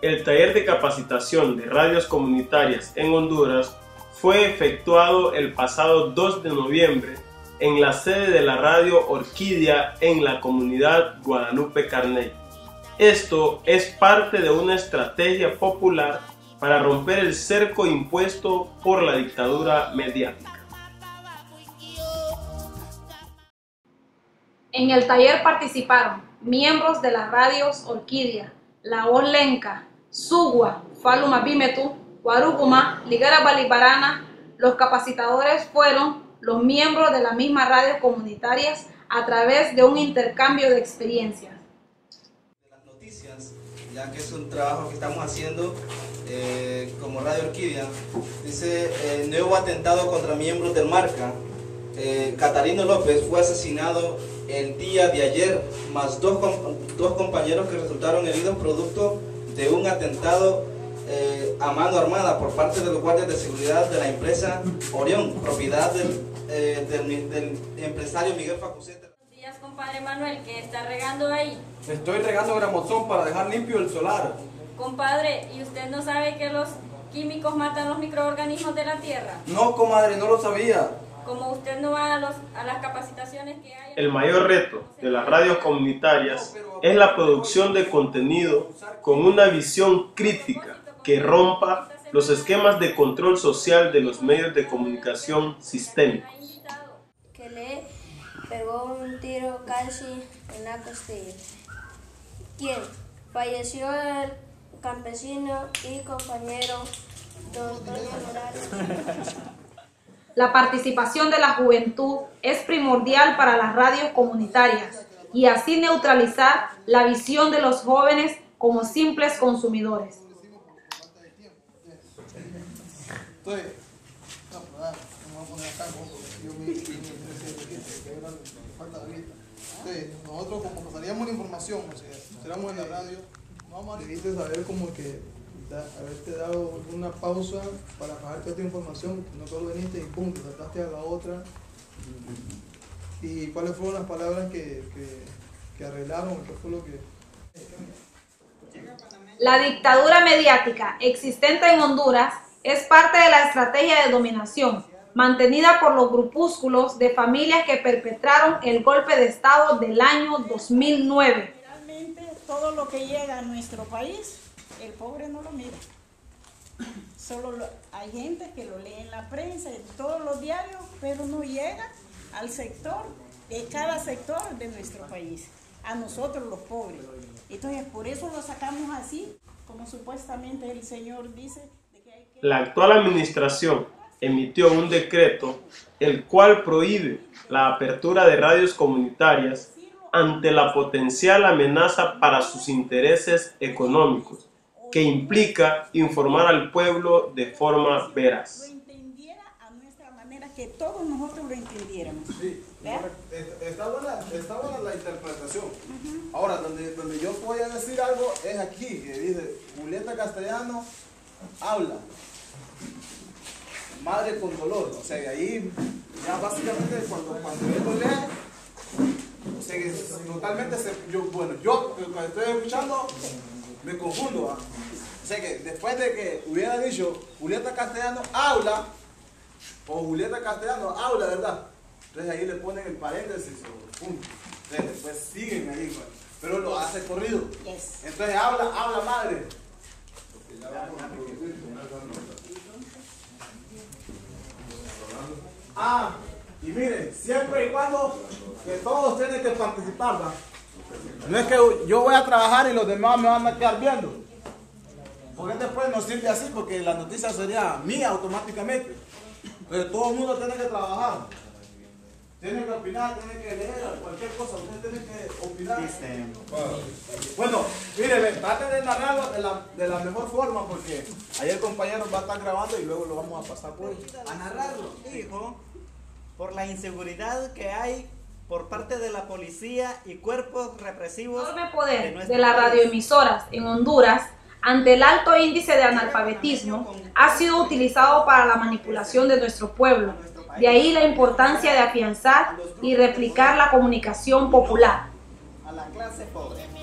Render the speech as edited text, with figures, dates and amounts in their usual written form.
El taller de capacitación de radios comunitarias en Honduras fue efectuado el pasado 2 de noviembre en la sede de la radio Orquídea en la comunidad Guadalupe Carney. Esto es parte de una estrategia popular para romper el cerco impuesto por la dictadura mediática. En el taller participaron miembros de las radios Orquídea, La Voz Lenca, Sugua, Faluma Bimetu, Guaruguma, Ligara Balibarana. Los capacitadores fueron los miembros de las mismas radios comunitarias a través de un intercambio de experiencias. Las noticias, ya que es un trabajo que estamos haciendo como Radio Orquídea, dice nuevo atentado contra miembros del Marca. Catarino López fue asesinado el día de ayer, más dos compañeros que resultaron heridos producto de un atentado a mano armada por parte de los guardias de seguridad de la empresa Orión, propiedad del empresario Miguel Facuceta. Buenos días, compadre Manuel, ¿qué está regando ahí? Estoy regando gramozón para dejar limpio el solar. Compadre, ¿y usted no sabe que los químicos matan los microorganismos de la tierra? No, comadre, no lo sabía. Como usted no va a las capacitaciones que hay... El mayor reto de las radios comunitarias es la producción de contenido con una visión crítica que rompa los esquemas de control social de los medios de comunicación sistémicos. Que le pegó un tiro casi en la costilla. ¿Quién? Falleció el campesino y compañero don Antonio Morales. La participación de la juventud es primordial para las radios comunitarias y así neutralizar la visión de los jóvenes como simples consumidores. Nosotros como pasaríamos la información, o sea, estuviéramos en la radio, vamos a debiste saber como que haberte dado una pausa para bajarte otra información, no solo veniste y pum, te saltaste a la otra. ¿Y cuáles fueron las palabras que arreglaron? ¿Qué fue lo que...? La dictadura mediática existente en Honduras es parte de la estrategia de dominación mantenida por los grupúsculos de familias que perpetraron el golpe de Estado del año 2009. Realmente todo lo que llega a nuestro país, el pobre no lo mira. Solo hay gente que lo lee en la prensa, en todos los diarios, pero no llega al sector, de cada sector de nuestro país, a nosotros los pobres. Entonces por eso lo sacamos así, como supuestamente el señor dice. De que hay que... La actual administración emitió un decreto el cual prohíbe la apertura de radios comunitarias ante la potencial amenaza para sus intereses económicos, que implica informar al pueblo de forma veraz. Lo entendiera a nuestra manera, que todos nosotros lo entendiéramos. Sí, está buena la interpretación. Ahora, donde yo voy a decir algo es aquí, que dice, Julieta Castellano habla. Madre con dolor, o sea que ahí ya básicamente cuando él lo lee, o sea que totalmente yo cuando estoy escuchando me confundo, ¿eh? O sea que después de que hubiera dicho Julieta Castellano habla, o Julieta Castellano habla, ¿verdad? Entonces ahí le ponen el paréntesis o punto. Entonces después siguen ahí, pues, pero lo hace corrido. Yes. Entonces habla madre. Y miren, siempre y cuando que todos tienen que participar, ¿va? No es que yo voy a trabajar y los demás me van a quedar viendo. Porque después no sirve así, porque la noticia sería mía automáticamente. Pero todo el mundo tiene que trabajar. Tiene que opinar, tiene que leer, cualquier cosa, usted tiene que opinar. Bueno, miren, traten de narrarlo de la mejor forma, porque ahí el compañero va a estar grabando y luego lo vamos a pasar por ahí. A narrarlo, hijo, por la inseguridad que hay por parte de la policía y cuerpos represivos. El enorme poder de las radioemisoras en Honduras ante el alto índice de analfabetismo ha sido utilizado para la manipulación de nuestro pueblo. De ahí la importancia de afianzar y replicar la comunicación popular. A la clase pobre.